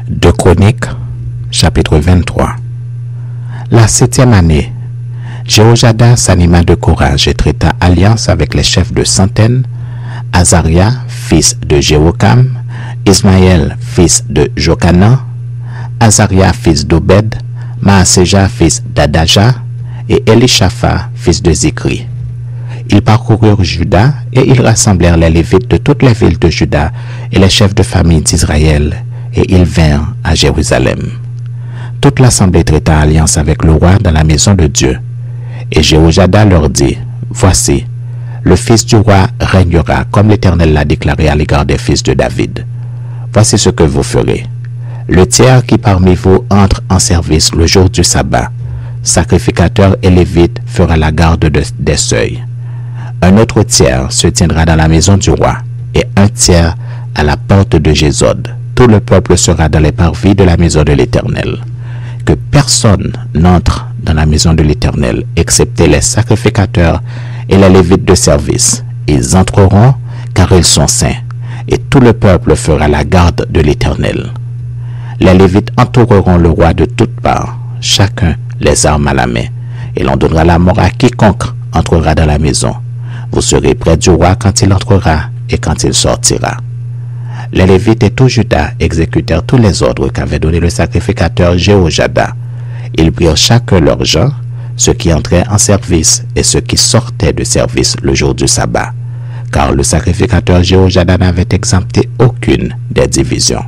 2 Chroniques, chapitre 23. La 7e année, Jéhojada s'anima de courage et traita alliance avec les chefs de centaines, Azaria, fils de Jéhokam, Ismaël, fils de Jokanan, Azaria, fils d'Obed, Maaseja, fils d'Adaja, et Elishafa, fils de Zikri. Ils parcoururent Juda et ils rassemblèrent les Lévites de toutes les villes de Juda et les chefs de famille d'Israël, et ils vinrent à Jérusalem. Toute l'assemblée traita alliance avec le roi dans la maison de Dieu. Et Jéhojada leur dit, « Voici, le fils du roi régnera comme l'Éternel l'a déclaré à l'égard des fils de David. Voici ce que vous ferez. Le tiers qui parmi vous entre en service le jour du sabbat, sacrificateur et lévite, fera la garde des seuils. Un autre tiers se tiendra dans la maison du roi, et un tiers à la porte de Gésod. Tout le peuple sera dans les parvis de la maison de l'Éternel. Que personne n'entre dans la maison de l'Éternel, excepté les sacrificateurs et les lévites de service. Ils entreront, car ils sont saints, et tout le peuple fera la garde de l'Éternel. Les lévites entoureront le roi de toutes parts, chacun les armes à la main, et l'on donnera la mort à quiconque entrera dans la maison. Vous serez près du roi quand il entrera et quand il sortira. Les Lévites et tout Juda exécutèrent tous les ordres qu'avait donné le sacrificateur Jéhojada. Ils prirent chacun leur genre, ceux qui entraient en service et ceux qui sortaient de service le jour du sabbat, car le sacrificateur Jéhojada n'avait exempté aucune des divisions.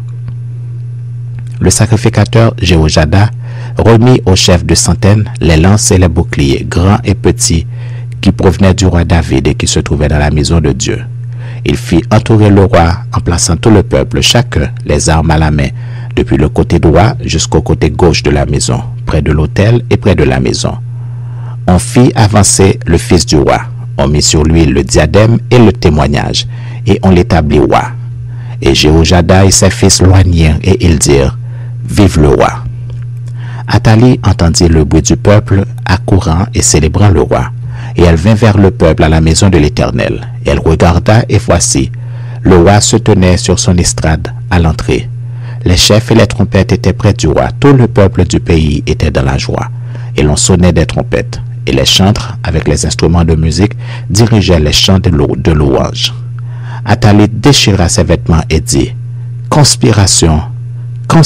Le sacrificateur Jéhojada remit aux chefs de centaines les lances et les boucliers, grands et petits, qui provenaient du roi David et qui se trouvaient dans la maison de Dieu. Il fit entourer le roi en plaçant tout le peuple, chacun les armes à la main, depuis le côté droit jusqu'au côté gauche de la maison, près de l'autel et près de la maison. On fit avancer le fils du roi, on mit sur lui le diadème et le témoignage, et on l'établit roi. Et Jéhojada et ses fils loignirent, et ils dirent, « Vive le roi !» Athalie entendit le bruit du peuple accourant et célébrant le roi. Et elle vint vers le peuple à la maison de l'Éternel. Elle regarda, et voici, le roi se tenait sur son estrade à l'entrée. Les chefs et les trompettes étaient près du roi. Tout le peuple du pays était dans la joie. Et l'on sonnait des trompettes. Et les chantres, avec les instruments de musique, dirigeaient les chants de louange. Athalie déchira ses vêtements et dit, « Conspiration, conspiration !»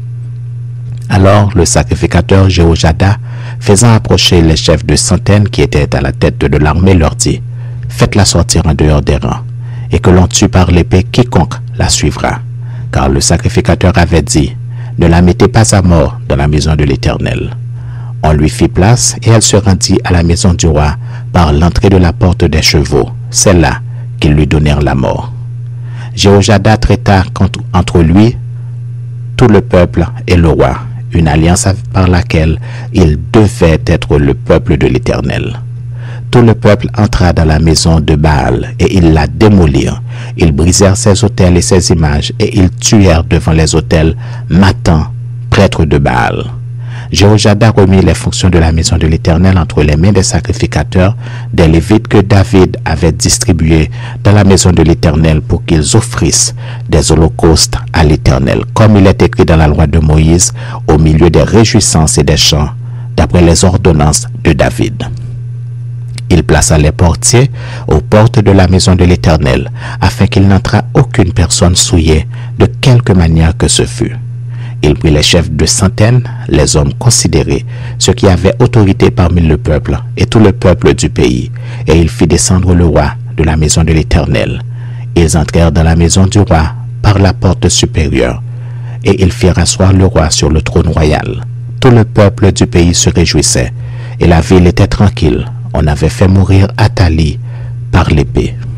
Alors le sacrificateur Jéhojada, faisant approcher les chefs de centaines qui étaient à la tête de l'armée, leur dit, « Faites-la sortir en dehors des rangs, et que l'on tue par l'épée quiconque la suivra. » Car le sacrificateur avait dit, « Ne la mettez pas à mort dans la maison de l'Éternel. » On lui fit place, et elle se rendit à la maison du roi par l'entrée de la porte des chevaux. C'est là qu'ils lui donnèrent la mort. Jéhojada traita entre lui tout le peuple et le roi, une alliance par laquelle il devait être le peuple de l'Éternel. Tout le peuple entra dans la maison de Baal et ils la démolirent. Ils brisèrent ses autels et ses images et ils tuèrent devant les autels Mathan, prêtre de Baal. Jéhojada remit les fonctions de la maison de l'Éternel entre les mains des sacrificateurs, des Lévites que David avait distribués dans la maison de l'Éternel pour qu'ils offrissent des holocaustes à l'Éternel, comme il est écrit dans la loi de Moïse, au milieu des réjouissances et des chants, d'après les ordonnances de David. Il plaça les portiers aux portes de la maison de l'Éternel, afin qu'il n'entrât aucune personne souillée de quelque manière que ce fût. Il prit les chefs de centaines, les hommes considérés, ceux qui avaient autorité parmi le peuple et tout le peuple du pays, et il fit descendre le roi de la maison de l'Éternel. Ils entrèrent dans la maison du roi par la porte supérieure, et ils firent asseoir le roi sur le trône royal. Tout le peuple du pays se réjouissait, et la ville était tranquille. On avait fait mourir Athalie par l'épée.